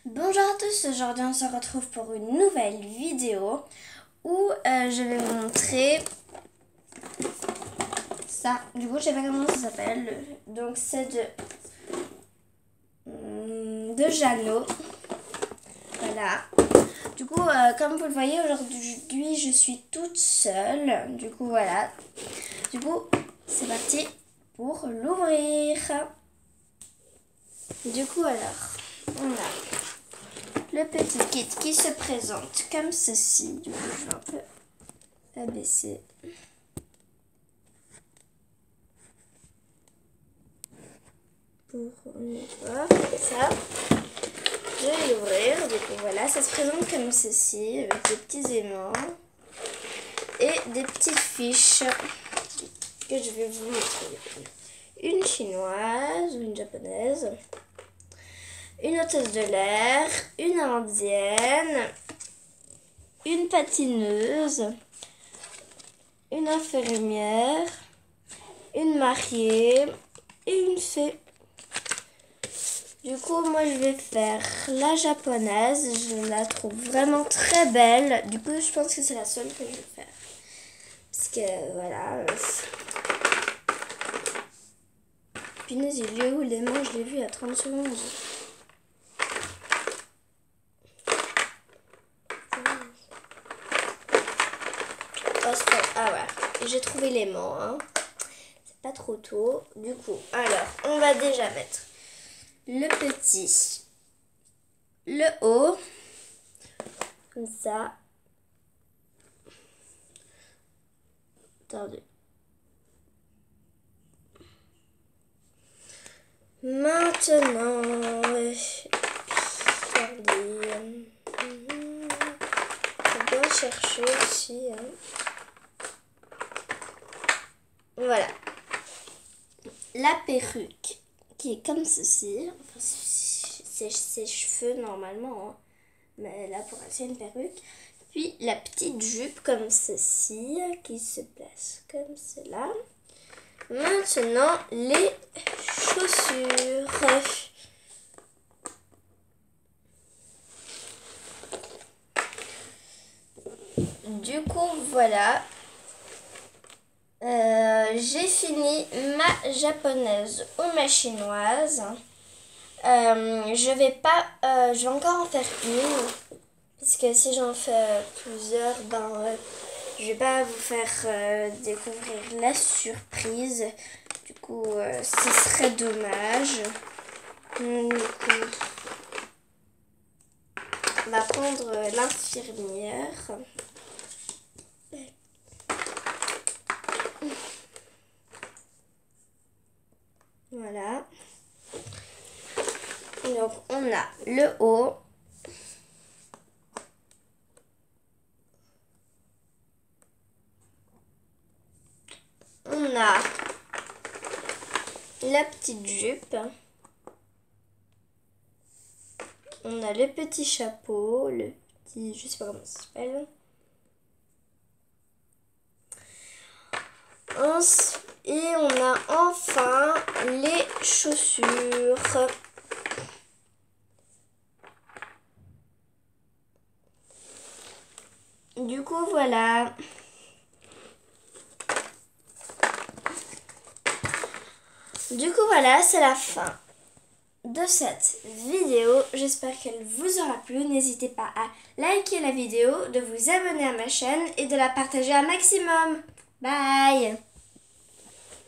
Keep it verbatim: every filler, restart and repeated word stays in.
Bonjour à tous, aujourd'hui on se retrouve pour une nouvelle vidéo où euh, je vais vous montrer ça. Du coup je sais pas comment ça s'appelle, donc c'est de, de Jeannot. Voilà. Du coup euh, comme vous le voyez aujourd'hui je suis toute seule, du coup voilà. Du coup c'est parti pour l'ouvrir. Du coup alors on a le petit kit qui se présente comme ceci. Du coup, je vais un peu abaisser. Pour voir ça. Je vais l'ouvrir. Du coup, voilà, ça se présente comme ceci, avec des petits aimants et des petites fiches que je vais vous montrer. Une chinoise ou une japonaise. Une hôtesse de l'air, une indienne, une patineuse, une infirmière, une mariée et une fée. Du coup, moi je vais faire la japonaise. Je la trouve vraiment très belle. Du coup, je pense que c'est la seule que je vais faire. Parce que voilà. Punaise, il est où l'aimant? Je l'ai vu il y a trente secondes. Ah ouais, j'ai trouvé l'aimant, hein. C'est pas trop tôt. Du coup, alors, on va déjà mettre le petit, le haut, comme ça. Attendez. Maintenant, regardez. On doit chercher aussi, hein. Voilà, la perruque qui est comme ceci, enfin, c'est ses cheveux normalement, hein. Mais là pour elle c'est une perruque. Puis la petite jupe comme ceci qui se place comme cela. Maintenant les chaussures. Du coup voilà. Euh, j'ai fini ma japonaise ou ma chinoise. Euh, je vais pas, euh, je vais encore en faire une parce que si j'en fais plusieurs, ben euh, je vais pas vous faire euh, découvrir la surprise. Du coup, euh, ce serait dommage. Du coup, on va prendre l'infirmière. Voilà. Donc on a le haut. On a la petite jupe. On a le petit chapeau, le petit, je sais pas comment ça s'appelle. Et on a enfin les chaussures. Du coup, voilà. Du coup, voilà, c'est la fin de cette vidéo. J'espère qu'elle vous aura plu. N'hésitez pas à liker la vidéo, de vous abonner à ma chaîne et de la partager un maximum. Bye!